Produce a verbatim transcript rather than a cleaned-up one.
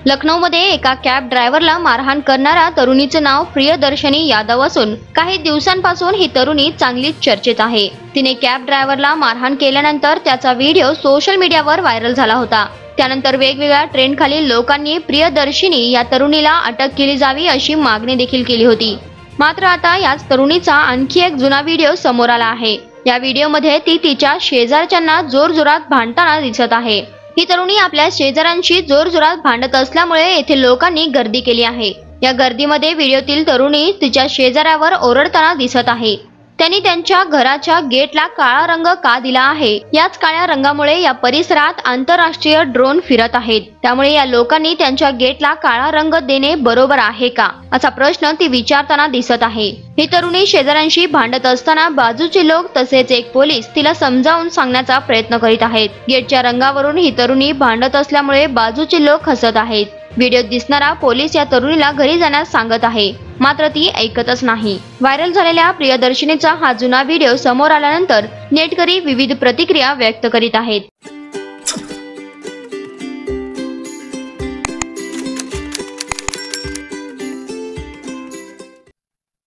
लखनौमध्ये एका कॅब ड्रायव्हरला मारहाण करणाऱ्या तरुणीचे नाव प्रियदर्शनी यादव असून काही दिवसांपासून ही तरुणी चांगलीच चर्चेत आहे। तिने कॅब ड्रायव्हरला मारहाण केल्यानंतर त्याचा व्हिडिओ सोशल मीडियावर व्हायरल झाला होता। त्यानंतर वेगवेगळ्या ट्रेंडखालील लोकांनी प्रियदर्शिनी या तरुणीला अटक केली जावी अशी मागणी देखील केली होती। मात्र आता याच तरुणीचा आणखी एक जुना व्हिडिओ समोर आला आहे। या व्हिडिओमध्ये ती तिच्या शेजारच्यांना जोरजोरात भांडताना दिसत आहे। ही तरुणी आपल्या शेजाऱ्यांशी जोरजोरात भांडत असल्यामुळे येथे लोकांनी गर्दी केली आहे। या गर्दीमध्ये व्हिडिओतील तरुणी तिच्या शेजाऱ्यावर ओरडताना दिसत आहे। त्यांनी त्यांच्या घराच्या गेटला काळा रंग का दिला आहे? याच काळ्या रंगामुळे या परिसरात आंतरराष्ट्रीय ड्रोन फिरत आहेत, त्यामुळे या लोकांनी त्यांच्या गेटला काळा रंग देणे बरोबर आहे का, असा प्रश्न ती विचारताना दिसत आहे। ही तरुणी शेजाऱ्यांशी भांडत असताना बाजूचे लोक तसेच एक पोलीस तिला समजावून सांगण्याचा प्रयत्न करीत आहेत। गेटच्या रंगावरून ही तरुणी भांडत असल्यामुळे बाजूचे लोक हसत आहेत। व्हिडिओत दिसणारा पोलीस या तरुणीला घरी जाण्यास सांगत आहे, मात्र ती ऐकतच नाही। व्हायरल झालेल्या प्रियदर्शिनीचा हा जुना व्हिडिओ समोर आल्यानंतर नेटकरी विविध प्रतिक्रिया व्यक्त करीत आहेत।